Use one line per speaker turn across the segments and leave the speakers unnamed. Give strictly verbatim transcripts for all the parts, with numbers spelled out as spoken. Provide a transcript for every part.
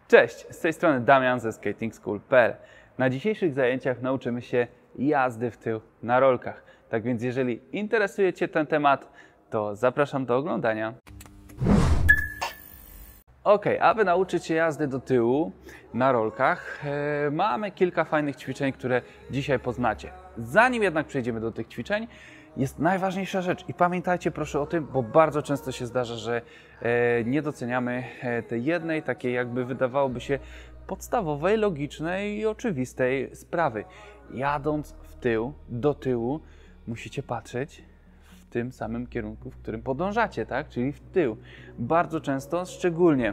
Cześć, z tej strony Damian ze skating school kropka p l. Na dzisiejszych zajęciach nauczymy się jazdy w tył na rolkach. Tak więc jeżeli interesuje Cię ten temat, to zapraszam do oglądania. Ok, aby nauczyć się jazdy do tyłu na rolkach, e, mamy kilka fajnych ćwiczeń, które dzisiaj poznacie. Zanim jednak przejdziemy do tych ćwiczeń, jest najważniejsza rzecz i pamiętajcie proszę o tym, bo bardzo często się zdarza, że e, nie doceniamy e, tej jednej takiej jakby wydawałoby się podstawowej, logicznej i oczywistej sprawy. Jadąc w tył, do tyłu, musicie patrzeć w tym samym kierunku, w którym podążacie, tak? Czyli w tył. Bardzo często, szczególnie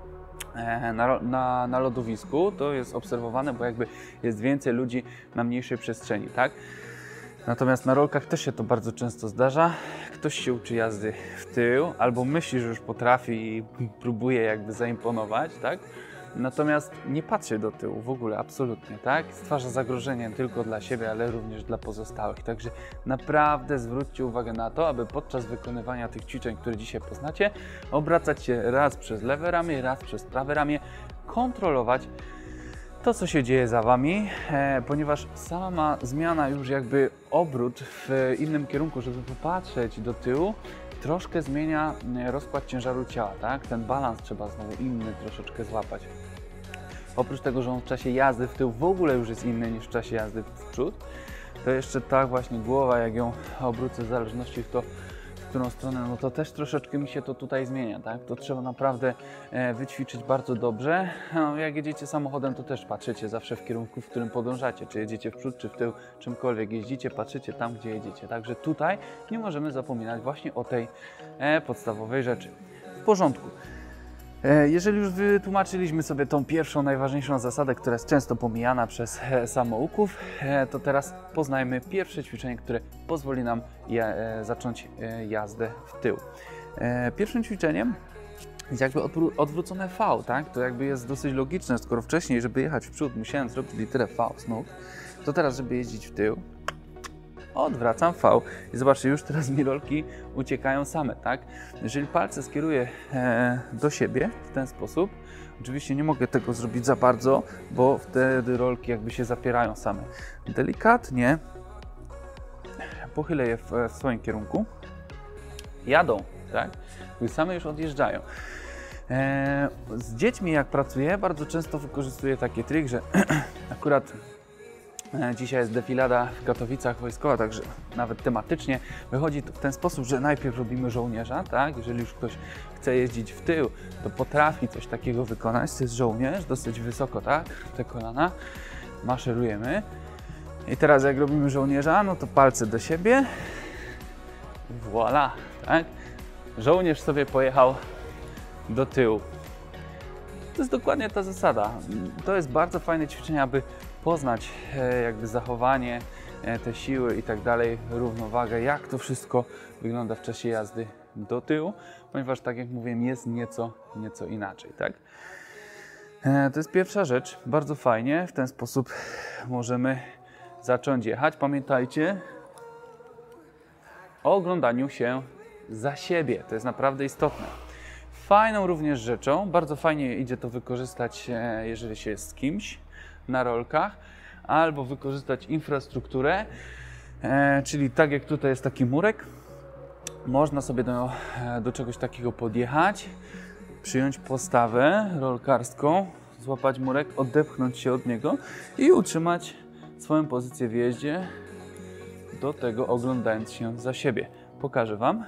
na, na, na lodowisku, to jest obserwowane, bo jakby jest więcej ludzi na mniejszej przestrzeni, tak? Natomiast na rolkach też się to bardzo często zdarza. Ktoś się uczy jazdy w tył, albo myśli, że już potrafi i próbuje jakby zaimponować, tak? Natomiast nie patrzy do tyłu w ogóle, absolutnie, tak? Stwarza zagrożenie nie tylko dla siebie, ale również dla pozostałych. Także naprawdę zwróćcie uwagę na to, aby podczas wykonywania tych ćwiczeń, które dzisiaj poznacie, obracać się raz przez lewe ramię, raz przez prawe ramię, kontrolować to, co się dzieje za Wami, e, ponieważ sama zmiana już jakby obrót w innym kierunku, żeby popatrzeć do tyłu, troszkę zmienia rozkład ciężaru ciała, tak? Ten balans trzeba znowu inny troszeczkę złapać. Oprócz tego, że on w czasie jazdy w tył w ogóle już jest inny niż w czasie jazdy w przód, to jeszcze ta właśnie głowa, jak ją obrócę w zależności w to, w którą stronę, no to też troszeczkę mi się to tutaj zmienia, tak? To trzeba naprawdę e, wyćwiczyć bardzo dobrze. No, jak jedziecie samochodem, to też patrzycie zawsze w kierunku, w którym podążacie. Czy jedziecie w przód, czy w tył, czymkolwiek jeździcie, patrzycie tam, gdzie jedziecie. Także tutaj nie możemy zapominać właśnie o tej e, podstawowej rzeczy. W porządku. Jeżeli już wytłumaczyliśmy sobie tą pierwszą, najważniejszą zasadę, która jest często pomijana przez samouków, to teraz poznajmy pierwsze ćwiczenie, które pozwoli nam zacząć jazdę w tył. Pierwszym ćwiczeniem jest jakby odwrócone V, tak? To jakby jest dosyć logiczne, skoro wcześniej, żeby jechać w przód, musiałem zrobić literę V z nóg, to teraz, żeby jeździć w tył, odwracam V i zobaczcie, już teraz mi rolki uciekają same, tak? Jeżeli palce skieruję e, do siebie w ten sposób, oczywiście nie mogę tego zrobić za bardzo, bo wtedy rolki jakby się zapierają same. Delikatnie pochylę je w, w swoim kierunku, jadą, tak? I same już odjeżdżają. E, z dziećmi jak pracuję, bardzo często wykorzystuję taki trik, że akurat dzisiaj jest defilada w Katowicach wojskowa, także nawet tematycznie wychodzi to w ten sposób, że najpierw robimy żołnierza, tak? Jeżeli już ktoś chce jeździć w tył, to potrafi coś takiego wykonać, to jest żołnierz, dosyć wysoko, tak? Te kolana, maszerujemy. I teraz jak robimy żołnierza, no to palce do siebie, voilà, tak? Żołnierz sobie pojechał do tyłu. To jest dokładnie ta zasada. To jest bardzo fajne ćwiczenie, aby poznać e, jakby zachowanie, e, te siły i tak dalej, równowagę, jak to wszystko wygląda w czasie jazdy do tyłu, ponieważ tak jak mówiłem, jest nieco, nieco inaczej, tak? E, to jest pierwsza rzecz, bardzo fajnie, w ten sposób możemy zacząć jechać. Pamiętajcie o oglądaniu się za siebie, to jest naprawdę istotne. Fajną również rzeczą, bardzo fajnie idzie to wykorzystać, e, jeżeli się jest z kimś na rolkach, albo wykorzystać infrastrukturę, e, czyli tak jak tutaj jest taki murek, można sobie do, do czegoś takiego podjechać, przyjąć postawę rolkarską, złapać murek, odepchnąć się od niego i utrzymać swoją pozycję w jeździe, do tego oglądając się za siebie. Pokażę Wam.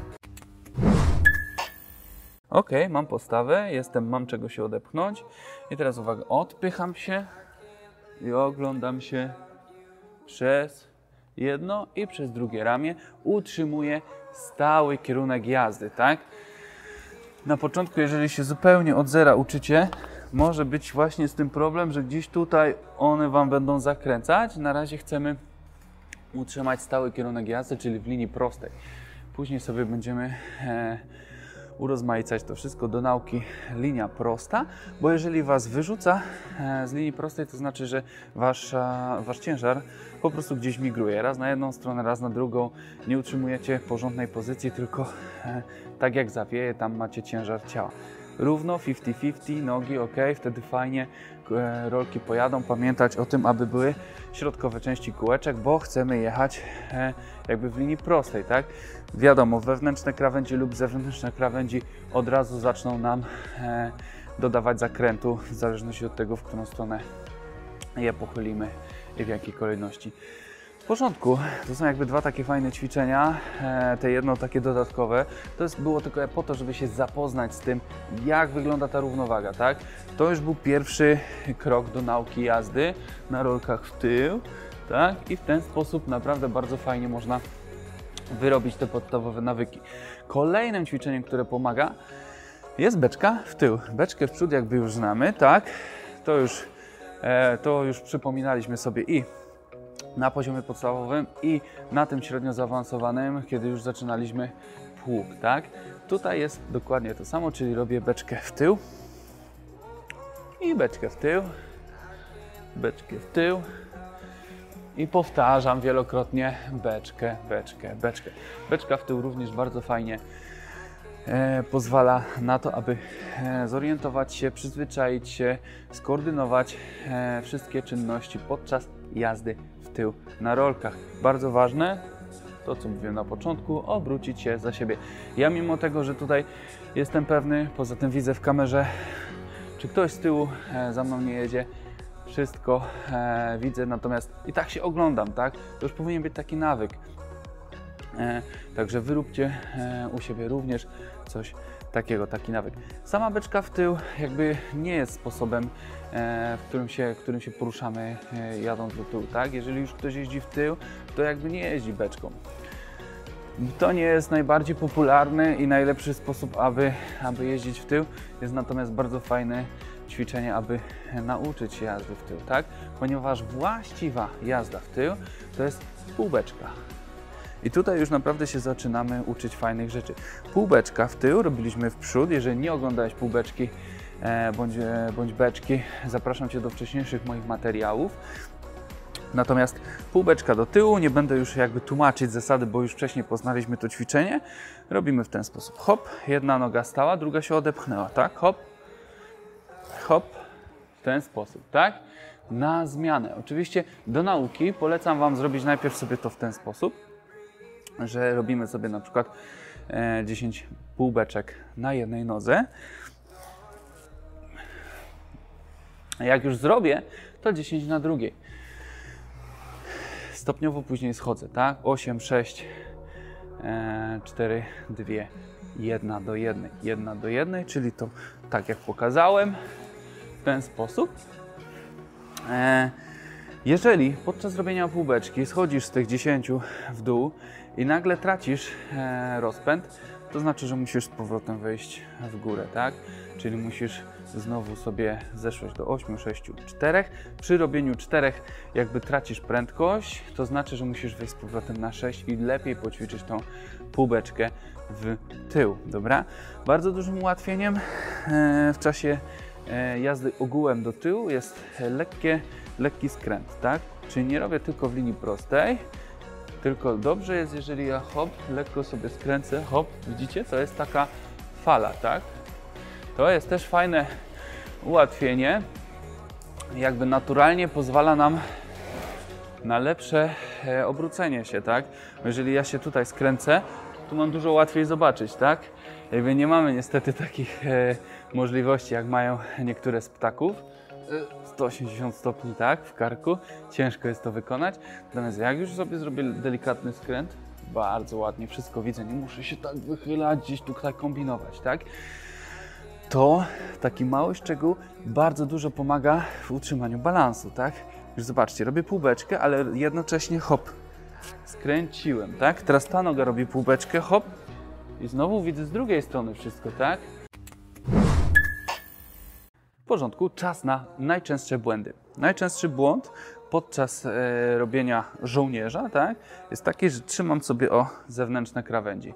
Ok, mam postawę, jestem, mam czego się odepchnąć i teraz uwaga, odpycham się i oglądam się przez jedno i przez drugie ramię, utrzymuję stały kierunek jazdy, tak? Na początku, jeżeli się zupełnie od zera uczycie, może być właśnie z tym problem, że gdzieś tutaj one Wam będą zakręcać. Na razie chcemy utrzymać stały kierunek jazdy, czyli w linii prostej. Później sobie będziemy e, urozmaicać to wszystko do nauki linia prosta, bo jeżeli Was wyrzuca z linii prostej, to znaczy, że wasz, wasz ciężar po prostu gdzieś migruje, raz na jedną stronę, raz na drugą, nie utrzymujecie porządnej pozycji, tylko tak jak zawieje, tam macie ciężar ciała. równo, pięćdziesiąt pięćdziesiąt, nogi, ok, wtedy fajnie e, rolki pojadą. Pamiętać o tym, aby były środkowe części kółeczek, bo chcemy jechać e, jakby w linii prostej, tak? Wiadomo, wewnętrzne krawędzi lub zewnętrzne krawędzi od razu zaczną nam e, dodawać zakrętu, w zależności od tego, w którą stronę je pochylimy i w jakiej kolejności. W porządku, to są jakby dwa takie fajne ćwiczenia, e, te jedno takie dodatkowe, to jest, było tylko po to, żeby się zapoznać z tym, jak wygląda ta równowaga, tak? To już był pierwszy krok do nauki jazdy na rolkach w tył, tak? I w ten sposób naprawdę bardzo fajnie można wyrobić te podstawowe nawyki. Kolejnym ćwiczeniem, które pomaga, jest beczka w tył. Beczkę w przód jakby już znamy, tak? To już, e, to już przypominaliśmy sobie i na poziomie podstawowym i na tym średnio zaawansowanym, kiedy już zaczynaliśmy pług, tak? Tutaj jest dokładnie to samo, czyli robię beczkę w tył i beczkę w tył, beczkę w tył i powtarzam wielokrotnie beczkę, beczkę, beczkę. Beczka w tył również bardzo fajnie e, pozwala na to, aby e, zorientować się, przyzwyczaić się, skoordynować e, wszystkie czynności podczas jazdy w tył na rolkach. Bardzo ważne, to co mówiłem na początku, obrócić się za siebie. Ja mimo tego, że tutaj jestem pewny, poza tym widzę w kamerze, czy ktoś z tyłu e, za mną nie jedzie, wszystko e, widzę, natomiast i tak się oglądam, tak? To już powinien być taki nawyk. E, także wyróbcie e, u siebie również coś takiego, taki nawyk. Sama beczka w tył jakby nie jest sposobem, e, w którym się, w którym się poruszamy e, jadąc do tyłu, tak? Jeżeli już ktoś jeździ w tył, to jakby nie jeździ beczką. To nie jest najbardziej popularny i najlepszy sposób, aby, aby jeździć w tył. Jest natomiast bardzo fajne ćwiczenie, aby nauczyć się jazdy w tył, tak? Ponieważ właściwa jazda w tył to jest półbeczka. I tutaj już naprawdę się zaczynamy uczyć fajnych rzeczy. Półbeczka w tył robiliśmy w przód. Jeżeli nie oglądałeś półbeczki e, bądź, e, bądź beczki, zapraszam Cię do wcześniejszych moich materiałów. Natomiast półbeczka do tyłu, nie będę już jakby tłumaczyć zasady, bo już wcześniej poznaliśmy to ćwiczenie. Robimy w ten sposób. Hop, jedna noga stała, druga się odepchnęła, tak? Hop, hop, w ten sposób, tak? Na zmianę. Oczywiście do nauki polecam Wam zrobić najpierw sobie to w ten sposób, że robimy sobie na przykład e, dziesięć półbeczek na jednej nodze. Jak już zrobię, to dziesięć na drugiej. Stopniowo później schodzę, tak? osiem, sześć, cztery, dwa, jeden do jednej, jeden do jednej, czyli to tak jak pokazałem, w ten sposób. E, jeżeli podczas robienia półbeczki schodzisz z tych dziesięciu w dół i nagle tracisz e, rozpęd, to znaczy, że musisz z powrotem wejść w górę, tak? Czyli musisz znowu sobie zeszłeś do ośmiu, sześciu, czterech. Przy robieniu czterech jakby tracisz prędkość, to znaczy, że musisz wejść z powrotem na sześć i lepiej poćwiczyć tą półbeczkę w tył, dobra? Bardzo dużym ułatwieniem e, w czasie e, jazdy ogółem do tyłu jest lekkie, lekki skręt, tak? Czyli nie robię tylko w linii prostej, tylko dobrze jest, jeżeli ja hop, lekko sobie skręcę, hop, widzicie? To jest taka fala, tak? To jest też fajne ułatwienie, jakby naturalnie pozwala nam na lepsze e, obrócenie się, tak? Jeżeli ja się tutaj skręcę, tu mam dużo łatwiej zobaczyć, tak? Jakby nie mamy niestety takich e, możliwości, jak mają niektóre z ptaków. sto osiemdziesiąt stopni, tak? W karku. Ciężko jest to wykonać. Natomiast jak już sobie zrobię delikatny skręt, bardzo ładnie wszystko widzę, nie muszę się tak wychylać, gdzieś tutaj kombinować, tak? To taki mały szczegół bardzo dużo pomaga w utrzymaniu balansu, tak? Już zobaczcie, robię półbeczkę, ale jednocześnie hop, skręciłem, tak? Teraz ta noga robi półbeczkę, hop i znowu widzę z drugiej strony wszystko, tak? W porządku, czas na najczęstsze błędy. Najczęstszy błąd podczas e, robienia żołnierza, tak? Jest taki, że trzymam sobie o zewnętrzne krawędzi.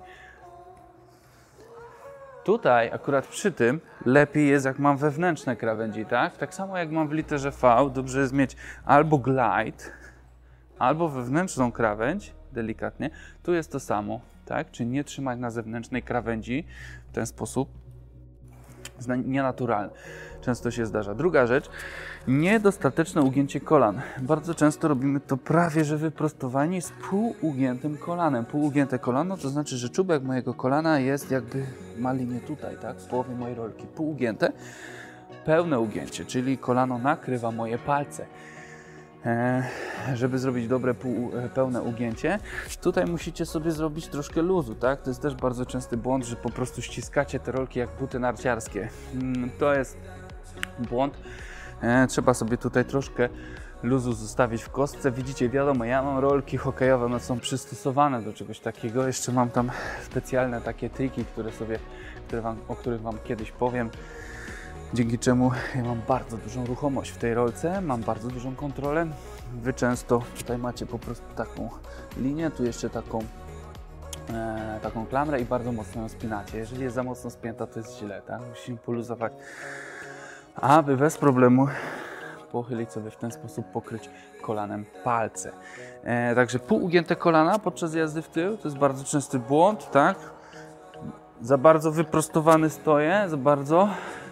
Tutaj akurat przy tym lepiej jest, jak mam wewnętrzne krawędzi, tak? Tak samo jak mam w literze V, dobrze jest mieć albo glide, albo wewnętrzną krawędź, delikatnie. Tu jest to samo, tak? Czyli nie trzymać na zewnętrznej krawędzi w ten sposób. jest nienaturalne. Często się zdarza. Druga rzecz, niedostateczne ugięcie kolan. Bardzo często robimy to prawie że wyprostowanie z póługiętym kolanem. Póługięte kolano to znaczy, że czubek mojego kolana jest jakby, ma linię tutaj, tak, w połowie mojej rolki. Póługięte, pełne ugięcie, czyli kolano nakrywa moje palce. E, żeby zrobić dobre pół, pełne ugięcie, tutaj musicie sobie zrobić troszkę luzu, tak? To jest też bardzo częsty błąd, że po prostu ściskacie te rolki jak buty narciarskie. To jest błąd. E, trzeba sobie tutaj troszkę luzu zostawić w kostce. Widzicie, wiadomo, ja mam rolki hokejowe, one są przystosowane do czegoś takiego. Jeszcze mam tam specjalne takie triki, które sobie, które wam, o których Wam kiedyś powiem. Dzięki czemu ja mam bardzo dużą ruchomość w tej rolce, mam bardzo dużą kontrolę. Wy często tutaj macie po prostu taką linię, tu jeszcze taką, e, taką klamrę i bardzo mocno ją spinacie. Jeżeli jest za mocno spięta, to jest źle, tak? Musimy poluzować, aby bez problemu pochylić sobie w ten sposób, pokryć kolanem palce. E, także póługięte kolana podczas jazdy w tył to jest bardzo częsty błąd, tak? Za bardzo wyprostowany stoję, za bardzo.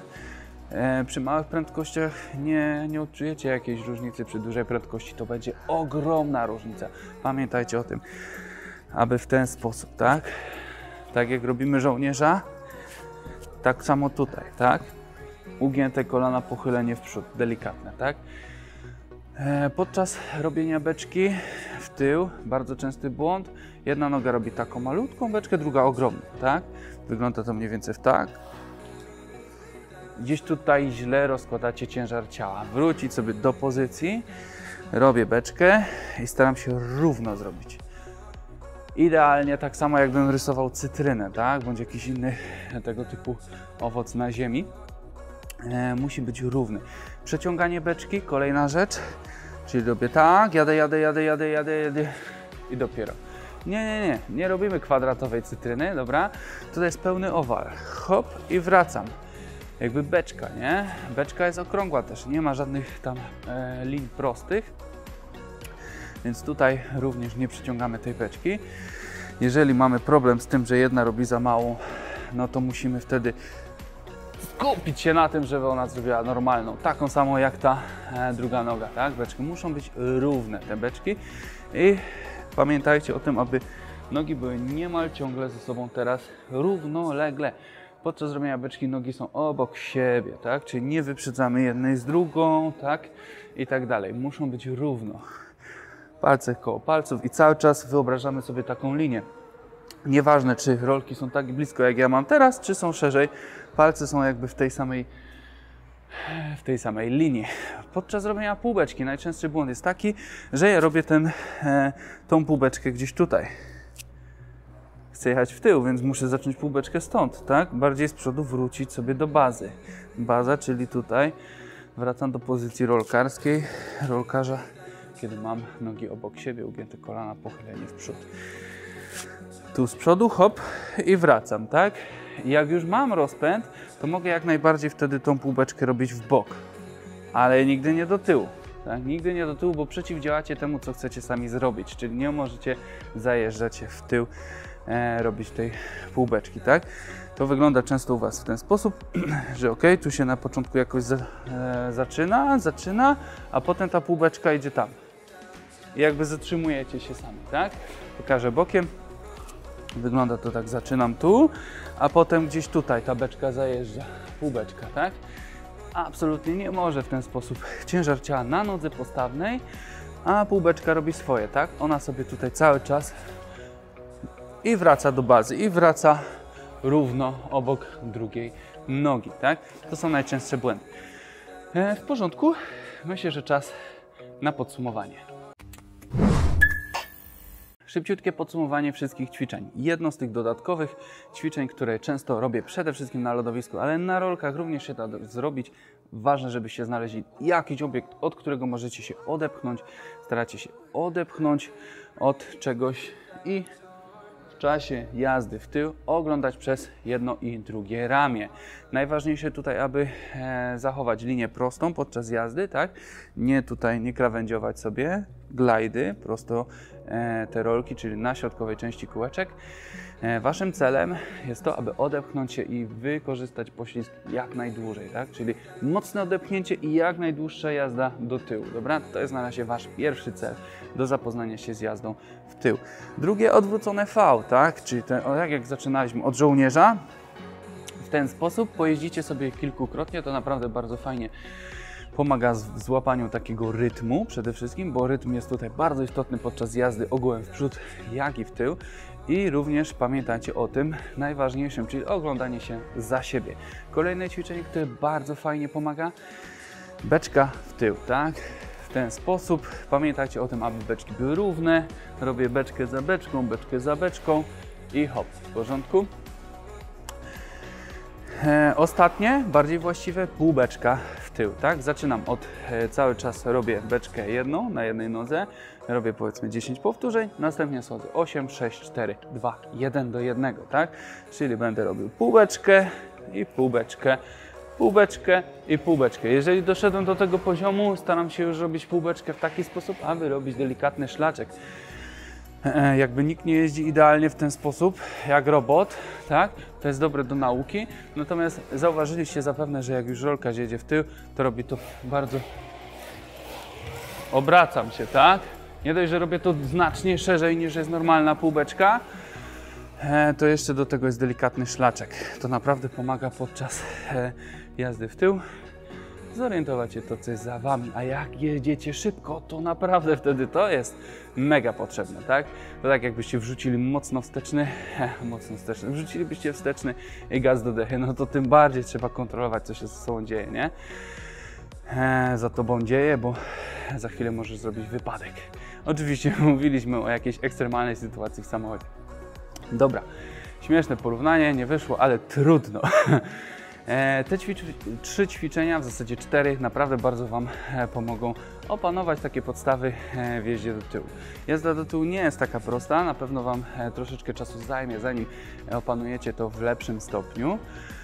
E, przy małych prędkościach nie, nie odczujecie jakiejś różnicy, przy dużej prędkości to będzie ogromna różnica. Pamiętajcie o tym, aby w ten sposób, tak? Tak jak robimy żołnierza, tak samo tutaj, tak? Ugięte kolana, pochylenie w przód, delikatne, tak? E, podczas robienia beczki w tył, bardzo częsty błąd, jedna noga robi taką malutką beczkę, druga ogromną, tak? Wygląda to mniej więcej w tak. Gdzieś tutaj źle rozkładacie ciężar ciała. Wrócić sobie do pozycji, robię beczkę i staram się równo zrobić. Idealnie tak samo jakbym rysował cytrynę, tak? Bądź jakiś inny tego typu owoc na ziemi. E, musi być równy. Przeciąganie beczki, kolejna rzecz, czyli robię tak, jadę, jadę, jadę, jadę, jadę, jadę i dopiero. Nie, nie, nie, nie robimy kwadratowej cytryny, dobra? Tutaj jest pełny owal. Hop i wracam. Jakby beczka, nie? Beczka jest okrągła też, nie ma żadnych tam e, linii prostych, więc tutaj również nie przyciągamy tej beczki. Jeżeli mamy problem z tym, że jedna robi za mało, no to musimy wtedy skupić się na tym, żeby ona zrobiła normalną, taką samą jak ta e, druga noga, tak? Beczki muszą być równe, te beczki, i pamiętajcie o tym, aby nogi były niemal ciągle ze sobą teraz równolegle. Podczas robienia beczki nogi są obok siebie, tak? Czyli nie wyprzedzamy jednej z drugą, tak? I tak dalej. Muszą być równo. Palce koło palców i cały czas wyobrażamy sobie taką linię. Nieważne, czy rolki są tak blisko, jak ja mam teraz, czy są szerzej. Palce są jakby w tej samej, w tej samej linii. Podczas robienia półbeczki najczęstszy błąd jest taki, że ja robię ten, e, tą półbeczkę gdzieś tutaj. Chcę jechać w tył, więc muszę zacząć półbeczkę stąd, tak? Bardziej z przodu wrócić sobie do bazy. Baza, czyli tutaj wracam do pozycji rolkarskiej, rolkarza, kiedy mam nogi obok siebie, ugięte kolana, pochylenie w przód. Tu z przodu, hop, i wracam, tak? I jak już mam rozpęd, to mogę jak najbardziej wtedy tą półbeczkę robić w bok, ale nigdy nie do tyłu. Tak? Nigdy nie do tyłu, bo przeciwdziałacie temu, co chcecie sami zrobić, czyli nie możecie zajeżdżać się w tył, e, robić tej półbeczki, tak? To wygląda często u Was w ten sposób, że ok, tu się na początku jakoś za, e, zaczyna, zaczyna, a potem ta półbeczka idzie tam. I jakby zatrzymujecie się sami, tak? Pokażę bokiem. Wygląda to tak, zaczynam tu, a potem gdzieś tutaj ta beczka zajeżdża, półbeczka, tak? Absolutnie nie może w ten sposób. Ciężar ciała na nodze postawnej, a półbeczka robi swoje, tak? Ona sobie tutaj cały czas i wraca do bazy, i wraca równo obok drugiej nogi, tak? To są najczęstsze błędy. E, w porządku, myślę, że czas na podsumowanie. Szybciutkie podsumowanie wszystkich ćwiczeń. Jedno z tych dodatkowych ćwiczeń, które często robię przede wszystkim na lodowisku, ale na rolkach również się da zrobić. Ważne, żebyście znaleźli jakiś obiekt, od którego możecie się odepchnąć. Staracie się odepchnąć od czegoś i w czasie jazdy w tył oglądać przez jedno i drugie ramię. Najważniejsze tutaj, aby e, zachować linię prostą podczas jazdy, tak? Nie tutaj, nie krawędziować sobie. glajdy, prosto e, te rolki, czyli na środkowej części kółeczek. E, waszym celem jest to, aby odepchnąć się i wykorzystać poślizg jak najdłużej, tak? Czyli mocne odepchnięcie i jak najdłuższa jazda do tyłu, dobra? To jest na razie wasz pierwszy cel do zapoznania się z jazdą w tył. Drugie, odwrócone V, tak? Czyli ten, jak, jak zaczynaliśmy od żołnierza, w ten sposób pojeździcie sobie kilkukrotnie, to naprawdę bardzo fajnie pomaga w złapaniu takiego rytmu przede wszystkim, bo rytm jest tutaj bardzo istotny podczas jazdy ogółem w przód, jak i w tył. I również pamiętajcie o tym najważniejszym, czyli oglądanie się za siebie. Kolejne ćwiczenie, które bardzo fajnie pomaga, beczka w tył, tak? W ten sposób pamiętajcie o tym, aby beczki były równe. Robię beczkę za beczką, beczkę za beczką i hop, w porządku. E, ostatnie, bardziej właściwe, półbeczka w tył, tak? Zaczynam od, e, cały czas robię beczkę jedną na jednej nodze, robię powiedzmy dziesięć powtórzeń, następnie schodzę osiem, sześć, cztery, dwa, jeden do jednego, tak? Czyli będę robił półbeczkę i półbeczkę, półbeczkę i półbeczkę. Jeżeli doszedłem do tego poziomu, staram się już robić półbeczkę w taki sposób, aby robić delikatny szlaczek. Jakby nikt nie jeździ idealnie w ten sposób, jak robot, tak? To jest dobre do nauki, natomiast zauważyliście zapewne, że jak już rolka jedzie w tył, to robi to bardzo... Obracam się, tak? Nie dość, że robię to znacznie szerzej niż jest normalna półbeczka, to jeszcze do tego jest delikatny szlaczek. To naprawdę pomaga podczas jazdy w tył zorientować się to, co jest za wami, a jak jedziecie szybko, to naprawdę wtedy to jest mega potrzebne, tak? To tak jakbyście wrzucili mocno wsteczny, mocno wsteczny, wrzucilibyście wsteczny i gaz do dechy, no to tym bardziej trzeba kontrolować, co się ze sobą dzieje, nie? E, za tobą dzieje, bo za chwilę możesz zrobić wypadek. Oczywiście mówiliśmy o jakiejś ekstremalnej sytuacji w samochodzie. Dobra, śmieszne porównanie, nie wyszło, ale trudno. Te ćwicz trzy ćwiczenia, w zasadzie cztery, naprawdę bardzo Wam pomogą opanować takie podstawy w jeździe do tyłu. Jazda do tyłu nie jest taka prosta, na pewno Wam troszeczkę czasu zajmie, zanim opanujecie to w lepszym stopniu.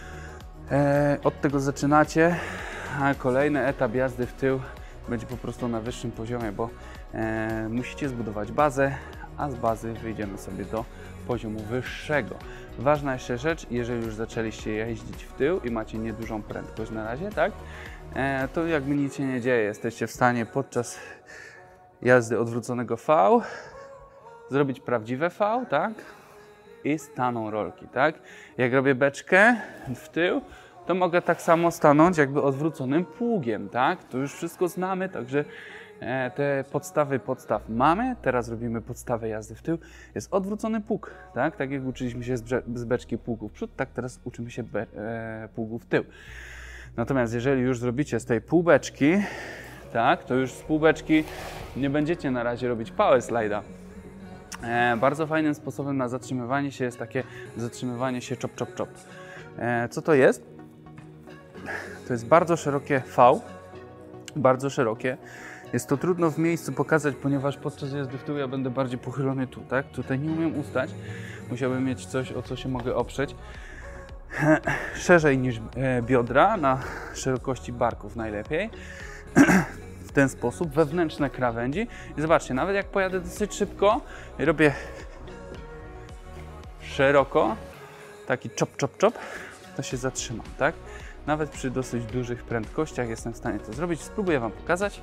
Od tego zaczynacie, a kolejny etap jazdy w tył będzie po prostu na wyższym poziomie, bo musicie zbudować bazę, a z bazy wyjdziemy sobie do poziomu wyższego. Ważna jeszcze rzecz, jeżeli już zaczęliście jeździć w tył i macie niedużą prędkość na razie, tak, e, to jakby nic się nie dzieje, jesteście w stanie podczas jazdy odwróconego V zrobić prawdziwe V, tak, i staną rolki, tak. Jak robię beczkę w tył, to mogę tak samo stanąć jakby odwróconym pługiem, tak, to już wszystko znamy, także te podstawy podstaw mamy, teraz robimy podstawę jazdy w tył. Jest odwrócony pług, tak? Tak jak uczyliśmy się z beczki pługu w przód, tak teraz uczymy się be, e, pługu w tył. Natomiast jeżeli już zrobicie z tej półbeczki, tak, to już z półbeczki nie będziecie na razie robić power slide'a. E, bardzo fajnym sposobem na zatrzymywanie się jest takie zatrzymywanie się chop, chop, chop. E, co to jest? To jest bardzo szerokie V, bardzo szerokie. Jest to trudno w miejscu pokazać, ponieważ podczas jazdy w tył ja będę bardziej pochylony tu, tak? Tutaj nie umiem ustać. Musiałbym mieć coś, o co się mogę oprzeć. Szerzej niż biodra, na szerokości barków najlepiej. W ten sposób, wewnętrzne krawędzi. I zobaczcie, nawet jak pojadę dosyć szybko i robię szeroko, taki chop, chop, chop, to się zatrzymam, tak? Nawet przy dosyć dużych prędkościach jestem w stanie to zrobić. Spróbuję Wam pokazać.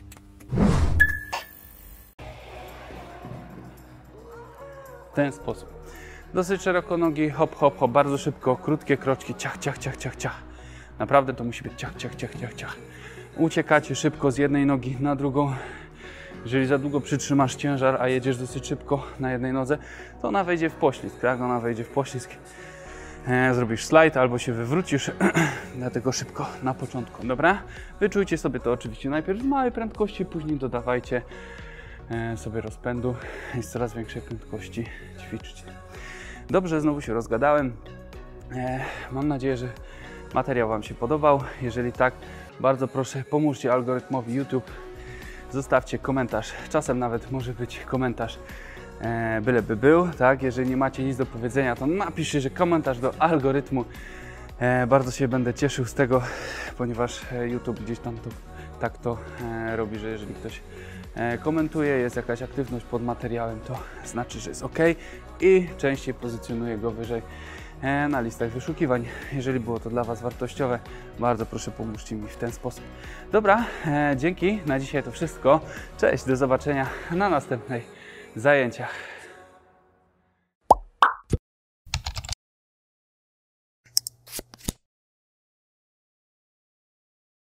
W ten sposób. Dosyć szeroko nogi, hop, hop, hop, bardzo szybko, krótkie kroczki, ciach, ciach, ciach, ciach, ciach. Naprawdę to musi być ciach, ciach, ciach, ciach, ciach. Uciekacie szybko z jednej nogi na drugą. Jeżeli za długo przytrzymasz ciężar, a jedziesz dosyć szybko na jednej nodze, to ona wejdzie w poślizg, tak? Ona wejdzie w poślizg. E, zrobisz slajd albo się wywrócisz, dlatego szybko na początku, dobra? Wyczujcie sobie to oczywiście najpierw z małej prędkości, później dodawajcie e, sobie rozpędu i z coraz większej prędkości ćwiczcie. Dobrze, znowu się rozgadałem. E, mam nadzieję, że materiał Wam się podobał. Jeżeli tak, bardzo proszę, pomóżcie algorytmowi YouTube. Zostawcie komentarz, czasem nawet może być komentarz e, byleby był, tak? Jeżeli nie macie nic do powiedzenia, to napiszcie, że komentarz do algorytmu. E, bardzo się będę cieszył z tego, ponieważ YouTube gdzieś tam to, tak to e, robi, że jeżeli ktoś e, komentuje, jest jakaś aktywność pod materiałem, to znaczy, że jest ok i częściej pozycjonuję go wyżej e, na listach wyszukiwań. Jeżeli było to dla Was wartościowe, bardzo proszę, pomóżcie mi w ten sposób. Dobra, e, dzięki, na dzisiaj to wszystko. Cześć, do zobaczenia na następnych zajęciach.